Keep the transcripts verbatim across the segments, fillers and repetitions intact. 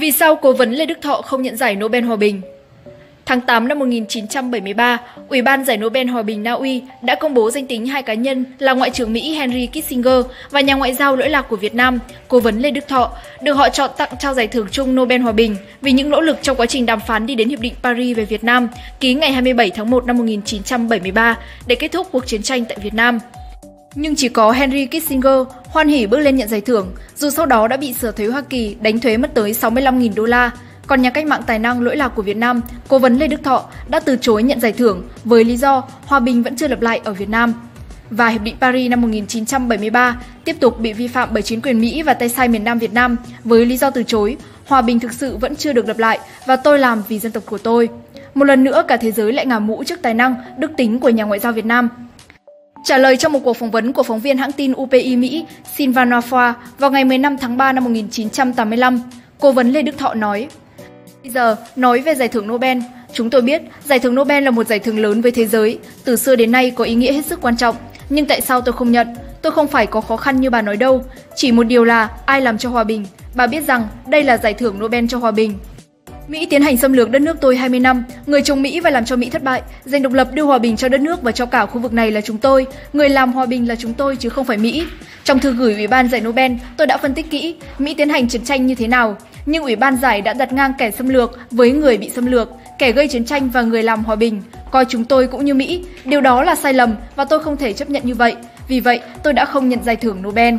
Vì sao cố vấn Lê Đức Thọ không nhận giải Nobel Hòa bình? Tháng tám năm một nghìn chín trăm bảy mươi ba, Ủy ban giải Nobel Hòa bình Na Uy đã công bố danh tính hai cá nhân là Ngoại trưởng Mỹ Henry Kissinger và nhà ngoại giao lỗi lạc của Việt Nam, cố vấn Lê Đức Thọ, được họ chọn tặng trao giải thưởng chung Nobel Hòa bình vì những nỗ lực trong quá trình đàm phán đi đến Hiệp định Paris về Việt Nam, ký ngày hai mươi bảy tháng một năm một nghìn chín trăm bảy mươi ba để kết thúc cuộc chiến tranh tại Việt Nam. Nhưng chỉ có Henry Kissinger hoan hỉ bước lên nhận giải thưởng, dù sau đó đã bị Sở Thuế Hoa Kỳ đánh thuế mất tới sáu mươi lăm nghìn đô la. Còn nhà cách mạng tài năng lỗi lạc của Việt Nam, cố vấn Lê Đức Thọ đã từ chối nhận giải thưởng với lý do hòa bình vẫn chưa lập lại ở Việt Nam. Và Hiệp định Paris năm một nghìn chín trăm bảy mươi ba tiếp tục bị vi phạm bởi chính quyền Mỹ và tay sai miền Nam Việt Nam với lý do từ chối, hòa bình thực sự vẫn chưa được lập lại và tôi làm vì dân tộc của tôi. Một lần nữa cả thế giới lại ngả mũ trước tài năng, đức tính của nhà ngoại giao Việt Nam. Trả lời trong một cuộc phỏng vấn của phóng viên hãng tin U P I Mỹ Sylvain Nofoa vào ngày mười lăm tháng ba năm một nghìn chín trăm tám mươi lăm, cố vấn Lê Đức Thọ nói: Bây giờ, nói về giải thưởng Nobel, chúng tôi biết giải thưởng Nobel là một giải thưởng lớn với thế giới, từ xưa đến nay có ý nghĩa hết sức quan trọng. Nhưng tại sao tôi không nhận? Tôi không phải có khó khăn như bà nói đâu. Chỉ một điều là ai làm cho hòa bình. Bà biết rằng đây là giải thưởng Nobel cho hòa bình. Mỹ tiến hành xâm lược đất nước tôi hai mươi năm, người chống Mỹ và làm cho Mỹ thất bại, giành độc lập đưa hòa bình cho đất nước và cho cả khu vực này là chúng tôi, người làm hòa bình là chúng tôi chứ không phải Mỹ. Trong thư gửi Ủy ban giải Nobel, tôi đã phân tích kỹ Mỹ tiến hành chiến tranh như thế nào, nhưng Ủy ban giải đã đặt ngang kẻ xâm lược với người bị xâm lược, kẻ gây chiến tranh và người làm hòa bình, coi chúng tôi cũng như Mỹ. Điều đó là sai lầm và tôi không thể chấp nhận như vậy. Vì vậy, tôi đã không nhận giải thưởng Nobel.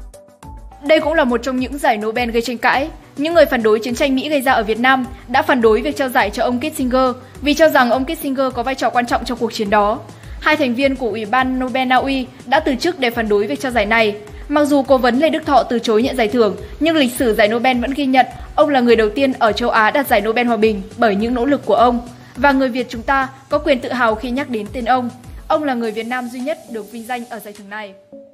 Đây cũng là một trong những giải Nobel gây tranh cãi. Những người phản đối chiến tranh Mỹ gây ra ở Việt Nam đã phản đối việc trao giải cho ông Kissinger vì cho rằng ông Kissinger có vai trò quan trọng trong cuộc chiến đó. Hai thành viên của Ủy ban Nobel Na Uy đã từ chức để phản đối việc trao giải này. Mặc dù cố vấn Lê Đức Thọ từ chối nhận giải thưởng, nhưng lịch sử giải Nobel vẫn ghi nhận ông là người đầu tiên ở châu Á đạt giải Nobel Hòa bình bởi những nỗ lực của ông. Và người Việt chúng ta có quyền tự hào khi nhắc đến tên ông. Ông là người Việt Nam duy nhất được vinh danh ở giải thưởng này.